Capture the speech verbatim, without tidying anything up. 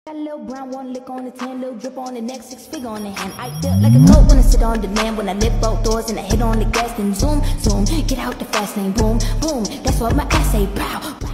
Got a little brown, one lick on the tan, little drip on the neck, six figure on the hand. I feel like a goat when I sit on demand, when I lift both doors and I hit on the gas, then zoom, zoom, get out the fast lane, boom, boom. That's what my ass say, pow.